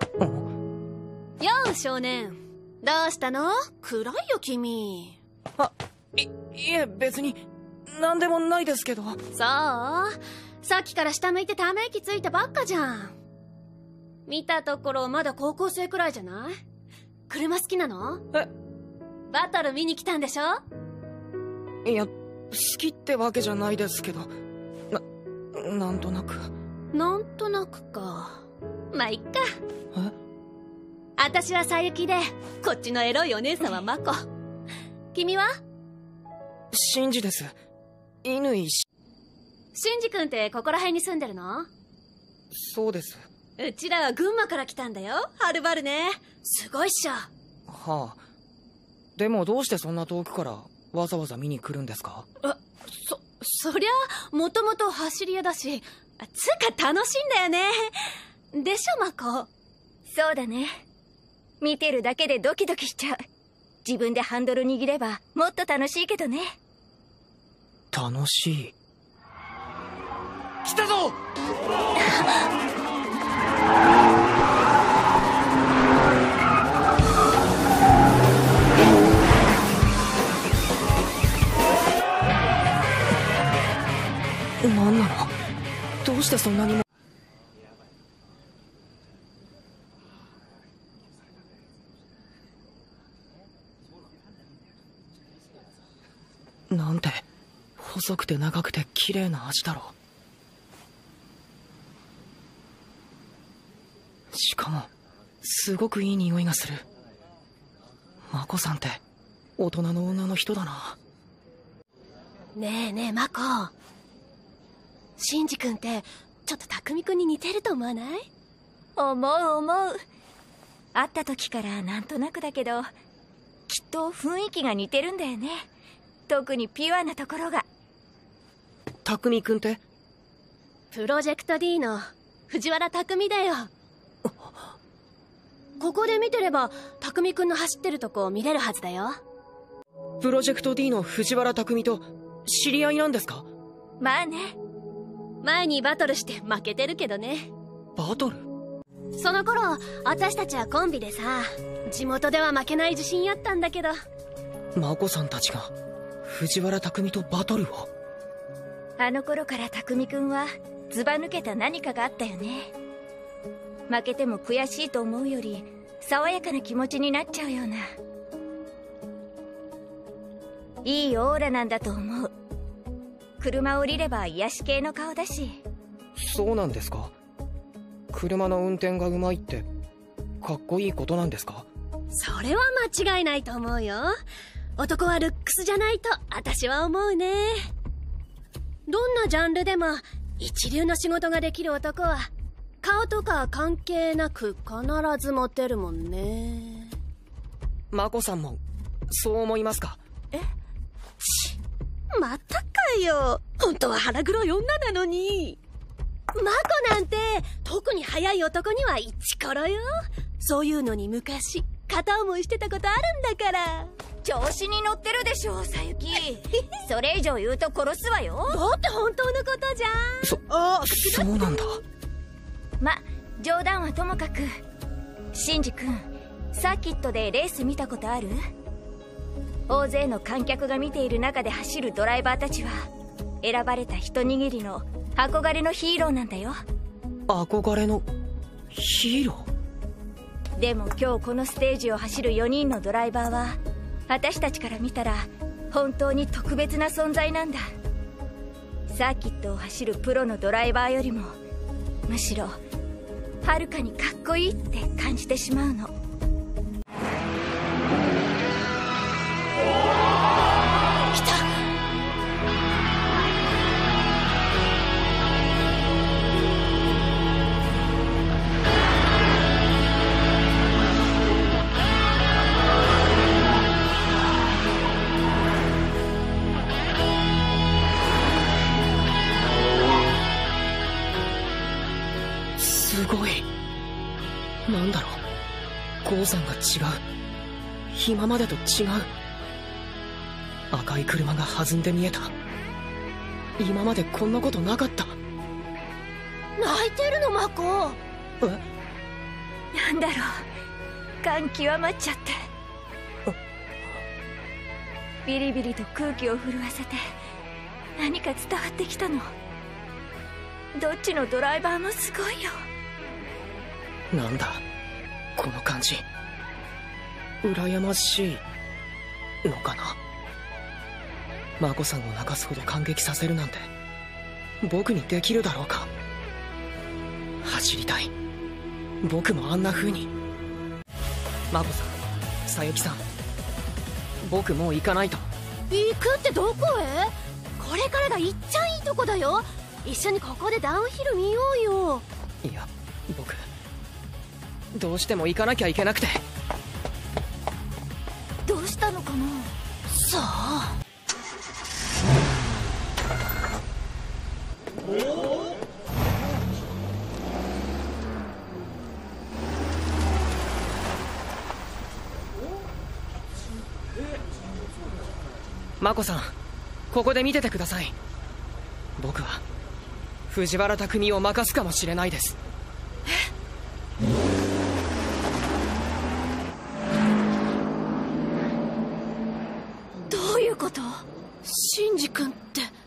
よう少年、どうしたの？暗いよ君。 いえ別に何でもないですけど。 そう、さっきから下向いてため息ついたばっかじゃん。見たところまだ高校生くらいじゃない？車好きなの？バトル見に来たんでしょ？ いや、好きってわけじゃないですけど、なんとなく。 なんとなくか。まあ、いっか。私はさゆきで、こっちのエロいお姉さんはマコ。君は？ シンジです。乾し。 シンジ君ってここら辺に住んでるの？ そうです。 うちらは群馬から来たんだよ。はるばるね。すごいっしょ。 はあ。でもどうしてそんな遠くからわざわざ見に来るんですか？ そりゃ、もともと走り屋だし、つうか楽しいんだよね。でしょ、マコ。 そうだね。見てるだけでドキドキしちゃう。自分でハンドル握ればもっと楽しいけどね。 楽しい。来たぞ何なの？どうしてそんなにも。なんて細くて長くて綺麗な味だろう。しかもすごくいい匂いがする。マコさんって大人の女の人だな。 ねえねえマコ、シンジ君ってちょっと匠君に似てると思わない？ 思う。会った時からなんとなくだけど、きっと雰囲気が似てるんだよね。特にピュアなところが。 匠君って？ プロジェクト D の藤原匠だよ。ここで見てれば匠君の走ってるとこ見れるはずだよ。 プロジェクト D の藤原匠と知り合いなんですか？ まあね。 前にバトルして負けてるけどね。 バトル？ その頃私たちはコンビでさ、地元では負けない自信あったんだけど。 マコさんたちが藤原匠とバトルを？ あの頃から匠くんはずば抜けた何かがあったよね。負けても悔しいと思うより爽やかな気持ちになっちゃうような、いいオーラなんだと思う。車降りれば癒し系の顔だし。 そうなんですか？車の運転がうまいってかっこいいことなんですか？ それは間違いないと思うよ。男はルックスじゃないと私は思うね。どんなジャンルでも一流の仕事ができる男は顔とか関係なく必ずモテるもんね。 マコさんもそう思いますか？ またかよ。本当は腹黒い女なのに。マコなんて特に早い男にはイチコロよ。そういうのに昔片思いしてたことあるんだから。 調子に乗ってるでしょさゆき。それ以上言うと殺すわよ。 だって本当のことじゃん。 そうなんだ。 ま、冗談はともかく、シンジ君、サーキットでレース見たことある？大勢の観客が見ている中で走るドライバーたちは選ばれた一握りの憧れのヒーローなんだよ。 憧れのヒーロー？でも今日このステージを走る4人のドライバーは私たちから見たら本当に特別な存在なんだ。サーキットを走るプロのドライバーよりもむしろはるかにかっこいいって感じてしまうの。 来た。 すごい。なんだろう、ゴーさんが違う。今までと違う。赤い車が弾んで見えた。今までこんなことなかった。 泣いてるのマコ。 なんだろう、感極まっちゃって。ビリビリと空気を震わせて何か伝わってきたの。どっちのドライバーもすごいよ。 なんだこの感じ、羨ましいのかな。マコさんを泣かすほど感激させるなんて僕にできるだろうか。走りたい、僕もあんな風に。マコさん、さゆきさん、僕もう行かないと。 行くってどこへ？これからがいっちゃいいとこだよ。一緒にここでダウンヒル見ようよ。 いや、僕どうしても行かなきゃいけなくて。 どうしたのかな。 さあ、 マコさん、ここで見ててください。僕は藤原匠を任すかもしれないです。 どういうこと？ シンジ君って。